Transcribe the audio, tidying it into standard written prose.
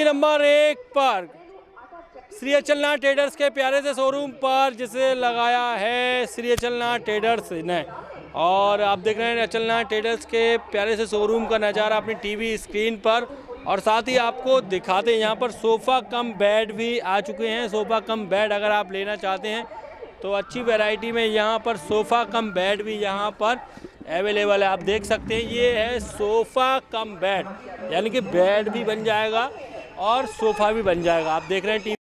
Number 1 पर Shri Achalnath traders के प्यारे से शोरूम पर जिसे लगाया है श्री अचलनाथ ट्रेडर्स ने, और आप देख रहे हैं अचलनाथ ट्रेडर्स के प्यारे से शोरूम का नज़ारा अपनी टीवी स्क्रीन पर। और साथ ही आपको दिखाते हैं यहाँ पर सोफ़ा कम बेड भी आ चुके हैं। सोफ़ा कम बेड अगर आप लेना चाहते हैं तो अच्छी वैरायटी में यहाँ पर सोफ़ा कम बेड भी यहाँ पर अवेलेबल है। आप देख सकते हैं ये है सोफ़ा कम बेड, यानी कि बेड भी बन जाएगा और सोफ़ा भी बन जाएगा। आप देख रहे हैं